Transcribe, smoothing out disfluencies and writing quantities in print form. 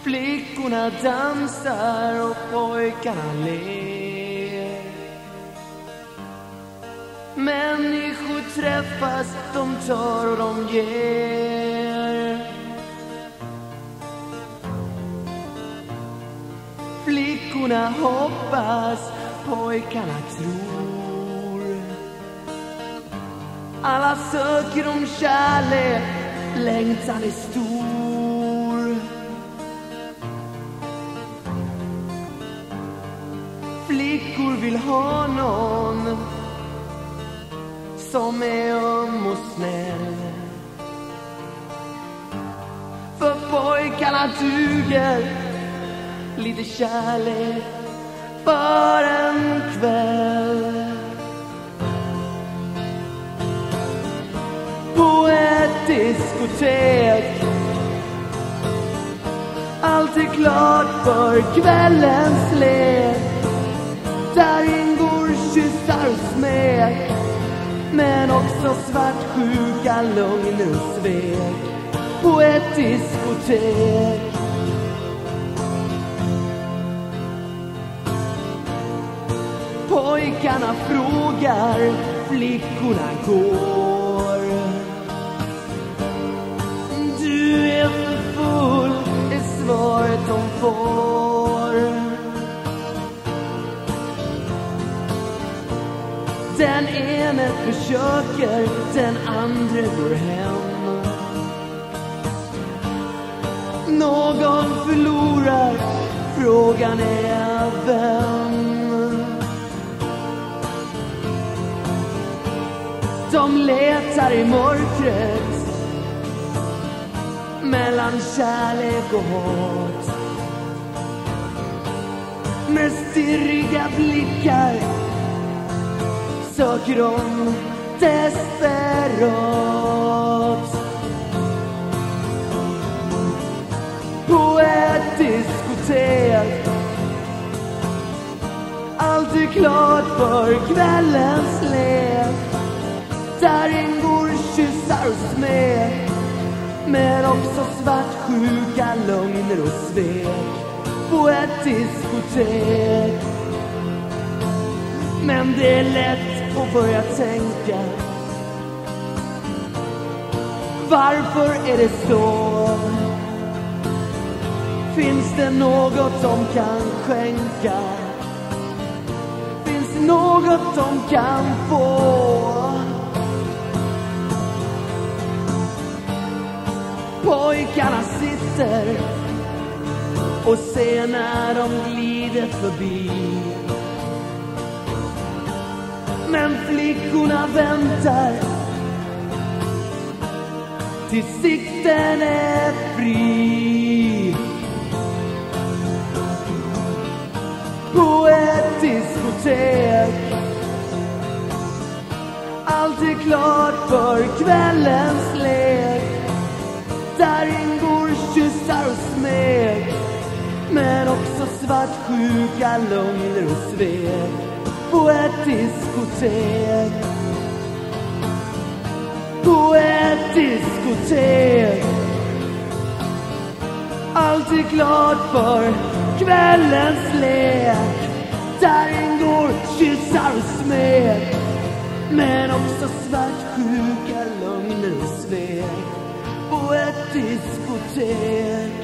Flickorna dansar och pojkarna ler. Människor träffas, de tar och de ger. Flickorna hoppas, pojkarna tror. Alla söker om kärlek, längtan är stor. Flickor vill ha någon som är öm och snäll. För pojkarna duger lite kärlek för en kväll. På ett diskotek, allt är klart för kvällens lek. Där ingår kyssar och smek, men också svartsjuka, lögner och svek. På ett diskotek. Pojkarna frågar, flickorna går. Du är för full, är svaret de får. Den ene försöker, den andra går hem. Någon förlorar, frågan är vem. De letar i mörkret mellan kärlek och hat. Med stirriga blickar söker de desperat. På ett diskotek, allt är klart för kvällens lek. Där ingår kyssar och smek, men också svartsjuka, lögner och svek. På ett diskotek. Men det är lätt att börja tänka, varför är det så? Finns det något de kan skänka? Finns det något de kan få? Pojkarna sitter och ser när de glider förbi. Men flickorna väntar tills sikten är fri. På ett diskotek, allt är klart för kvällens lek. Där ingår kyssar och smek, men också svartsjuka, lögner och svek. På ett diskotek. På ett diskotek, allt är klart för kvällens lek. Där ingår kyssar och smek, men också svartsjuka, lögner och svek. På ett diskotek.